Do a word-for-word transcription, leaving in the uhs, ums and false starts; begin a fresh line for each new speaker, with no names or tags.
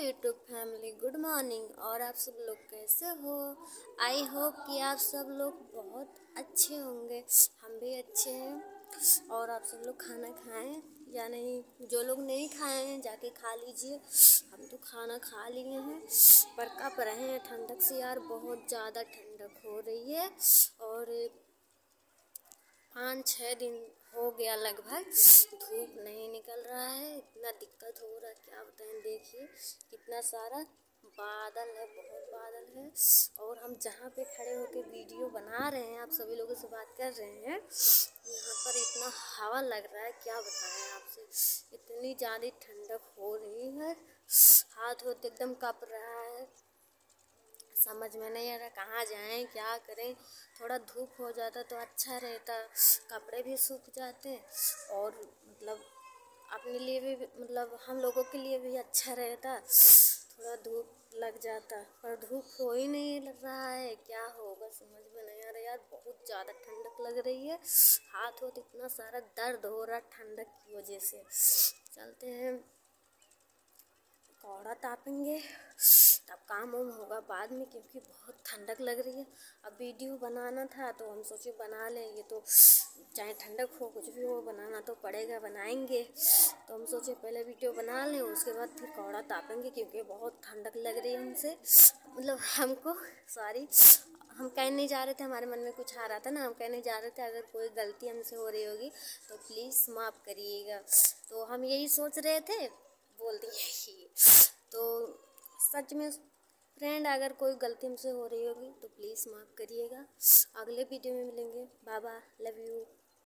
YouTube family, good morning. और आप सब लोग कैसे हो? आई होप कि आप सब लोग बहुत अच्छे होंगे। हम भी अच्छे हैं। और आप सब लोग खाना खाएं या नहीं? जो लोग नहीं खाए हैं जाके खा लीजिए। हम तो खाना खा लिए हैं पर कब रहे हैं ठंडक से यार, बहुत ज़्यादा ठंडक हो रही है। और पाँच छः दिन हो गया लगभग, धूप नहीं निकल रहा है। इतना दिक्कत हो रहा है क्या बताएं। देखिए कितना सारा बादल है, बहुत बादल है। और हम जहाँ पे खड़े होकर वीडियो बना रहे हैं, आप सभी लोगों से बात कर रहे हैं, यहाँ पर इतना हवा लग रहा है क्या बताएं आपसे। इतनी ज़्यादा ठंडक हो रही है, हाथ होते एकदम कँप रहा है। समझ में नहीं आ रहा कहाँ जाएं, क्या करें। थोड़ा धूप हो जाता तो अच्छा रहता, कपड़े भी सूख जाते और मतलब अपने लिए भी, मतलब हम लोगों के लिए भी अच्छा रहता। थोड़ा धूप लग जाता पर धूप हो ही नहीं लग रहा है, क्या होगा समझ में नहीं आ रहा यार। बहुत ज़्यादा ठंडक लग रही है, हाथ हो इतना सारा दर्द हो रहा ठंडक की वजह से। चलते हैं, कौड़ा तापेंगे तब काम वाम होगा बाद में, क्योंकि बहुत ठंडक लग रही है। अब वीडियो बनाना था तो हम सोचे बना लें, ये तो चाहे ठंडक हो कुछ भी हो बनाना तो पड़ेगा, बनाएंगे। तो हम सोचे पहले वीडियो बना लें, उसके बाद फिर कौड़ा तापेंगे, क्योंकि बहुत ठंडक लग रही है हमसे, मतलब हमको। सॉरी, हम कहीं नहीं जा रहे थे, हमारे मन में कुछ आ रहा था ना, हम कहीं नहीं जा रहे थे। अगर कोई गलती हमसे हो रही होगी तो प्लीज़ माफ़ करिएगा। तो हम यही सोच रहे थे, बोल दिए ही। तो सच में फ्रेंड, अगर कोई गलती हमसे हो रही होगी तो प्लीज़ माफ़ करिएगा। अगले वीडियो में मिलेंगे। Bye bye, love you.